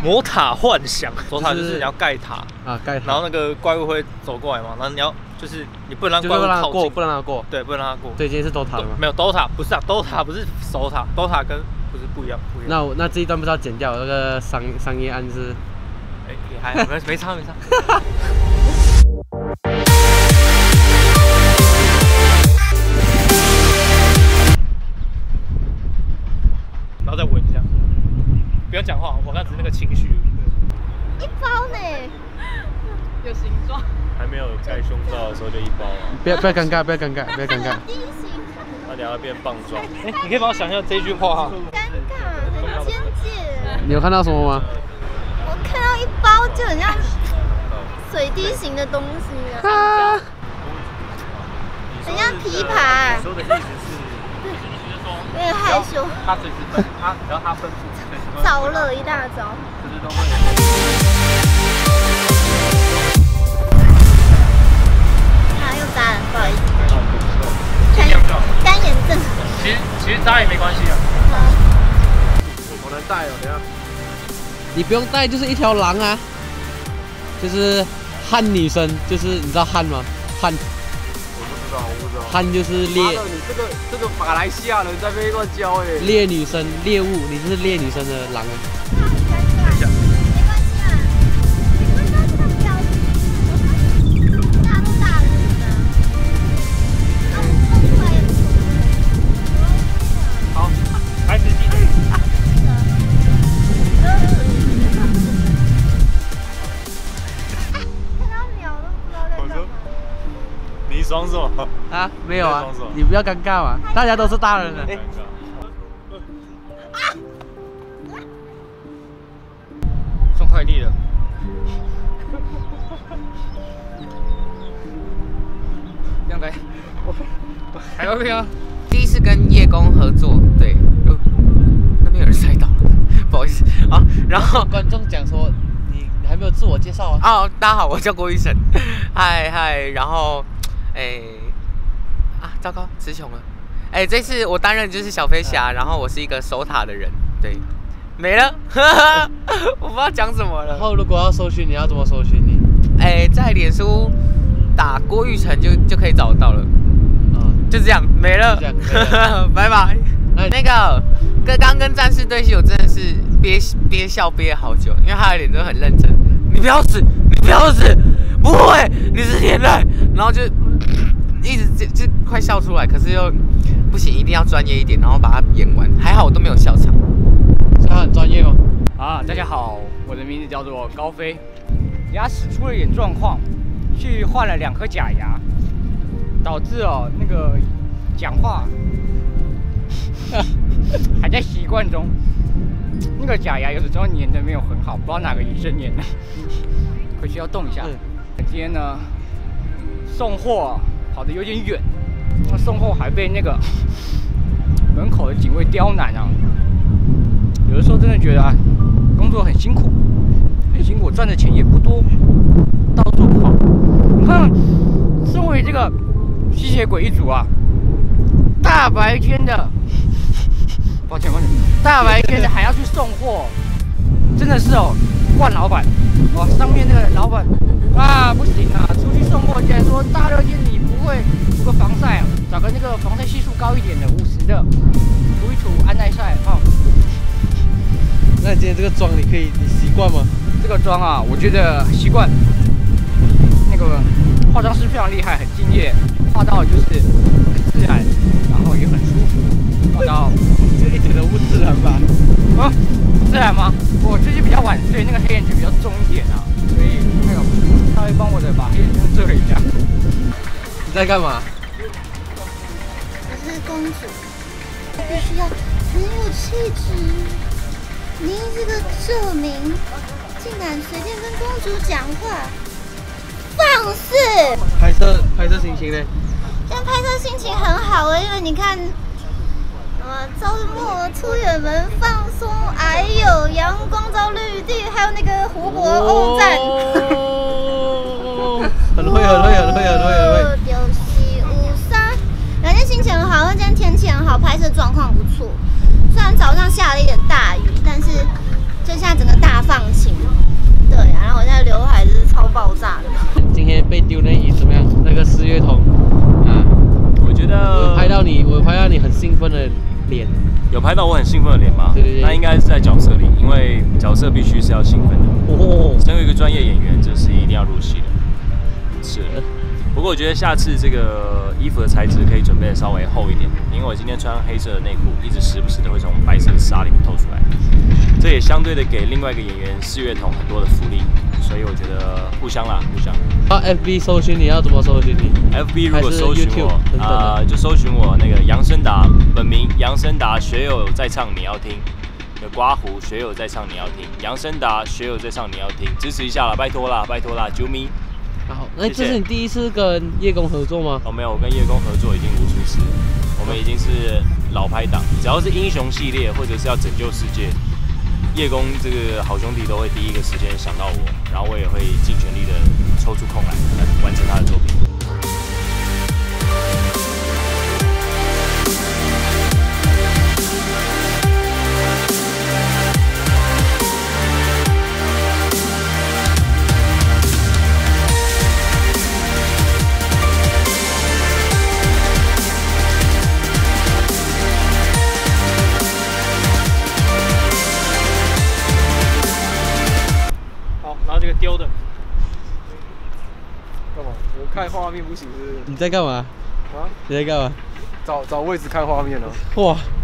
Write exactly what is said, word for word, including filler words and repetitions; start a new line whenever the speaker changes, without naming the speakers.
魔塔幻想，守塔就是你要盖塔
啊，盖塔，
然后那个怪物会走过来嘛，然后你要就是你不能让怪物靠近，
不能让它过，
对，不能让它过。
对，今天是 D O T A 吗？
没有 D O T A， 不是啊 ，D O T A 不是守塔 ，D O T A 跟不是不一样，不一样。
那我那这一段不知道剪掉那个商商业案是？
哎，也还好，没没差没差。然后再闻一下，不要讲话，我刚只是那个情绪。
一包呢，
有形状。
还没有盖胸罩的时候就一包啊！
不要不要尴尬，不要尴尬，不要尴尬。
那等下变棒状。
哎，你可以帮我想象这句话哈。
尴尬，很亲切。
你有看到什么吗？
我看到一包就很像水滴型的东西啊，很像琵琶。
说的意思是，
有点害羞。
他随时分，他然后他分组，
招了一大招。
就是都会。
不好意思，干干眼症。
其实其实扎也没关系啊。
我能带哦，等下。你不用带，就是一条狼啊，就是汉女生，就是你知道汉吗？汉。
我不知道，我不知道。
汉就是猎。
你这个这个马来西亚人在那边乱教哎。
猎女生，猎物，你就是猎女生的狼啊。
等一下。没关系啊，你们都是他表情。大都大人了。
好，开始计时。
看到鸟都不知道在干嘛。
你爽什么？
啊，没有啊，你不要尴尬嘛，大家都是大人了。
送快递了。这样来，还 OK 啊。
第一次跟叶公合作，对，呃、那边有人摔倒了，不好意思啊。然后
观众讲说，你你还没有自我介绍啊？
哦，大家好，我叫郭玉成，嗨嗨，然后，哎，啊，糟糕，词穷了，哎，这次我担任就是小飞侠，然后我是一个守塔的人，对，没了，我不知道讲什么了。
然后如果要搜寻，你要怎么搜寻你？
哎，在脸书打郭玉成就就可以找到了。就这样没了，拜拜。那个跟刚跟战士对戏，我真的是憋憋笑憋好久，因为他的脸都很认真。你不要死，你不要死，不会，你是天籁。然后就一直就就快笑出来，可是又不行，一定要专业一点，然后把它演完。还好我都没有笑场，
他很专业哦。
啊，大家好，我的名字叫做高飞，牙齿出了点状况，去换了两颗假牙。导致哦那个讲话还在习惯中，那个假牙有时候粘的没有很好，不知道哪个医生粘的，回去要动一下。今天呢送货跑得有点远，那送货还被那个门口的警卫刁难啊，有的时候真的觉得啊工作很辛苦，很辛苦，赚的钱也不多，到处跑。你看，身为这个吸血鬼一族啊，大白天的，抱歉抱歉，大白天的还要去送货，真的是哦，惯老板，哇，上面那个老板啊不行啊，出去送货竟然说大热天你不会涂个防晒啊，找个那个防晒系数高一点的五十的，涂一涂安耐晒啊。
那你今天这个妆你可以你习惯吗？
这个妆啊，我觉得习惯。那个化妆师非常厉害，很敬业。画到就是很自然，然后也很舒服。画到
这一点都不自然吧？
啊，自然吗？我最近比较晚睡，那个黑眼圈比较重一点啊，所以那个稍微帮我的把黑眼圈遮了一下。
你在干嘛？
我是公主，必须要很有气质。您这个证明，竟敢随便跟公主讲话，放肆！
拍摄拍摄心情呢？
现在拍摄心情很好哎，因为你看，呃，周末出远门放松，哎呦，阳光照绿地，还有那个湖泊欧战，
哦，很会很会很会很会很会。
丢西五三，人家心情很好，因为今天天气很好，拍摄状况不错。虽然早上下了一点大雨，但是就现在整个大放弃。 爆炸的。
今天被丢那椅怎么样？那个四月筒啊，
我觉得
我拍到你，我拍到你很兴奋的脸。
有拍到我很兴奋的脸吗？
对对对，
那应该是在角色里，因为角色必须是要兴奋的。
哦，
身为一个专业演员，这是一定要入戏的。是。不过我觉得下次这个衣服的材质可以准备的稍微厚一点，因为我今天穿黑色的内裤，一直时不时的会从白色的纱里面透出来，这也相对的给另外一个演员四月筒很多的福利，所以我觉得互相啦，互相。
啊 ，F B 搜寻你要怎么搜寻你
？F B 如果搜寻我
啊、
呃，就搜寻我那个杨森达，本名杨森达，学友在唱你要听。有刮胡，学友在唱你要听。杨森达，学友在唱你要听，支持一下啦，拜托啦，拜托啦，啾咪。
好，那这是你第一次跟叶公合作吗？
哦，没有，我跟叶公合作已经无数次，我们已经是老拍档。只要是英雄系列或者是要拯救世界，叶公这个好兄弟都会第一个时间想到我，然后我也会尽全力的抽出空来来完成他的作品。
这个丢的
干嘛？我看画面不行是不是？
你在干嘛？
啊？
你在干嘛？
找找位置看画面呢、啊。
哇，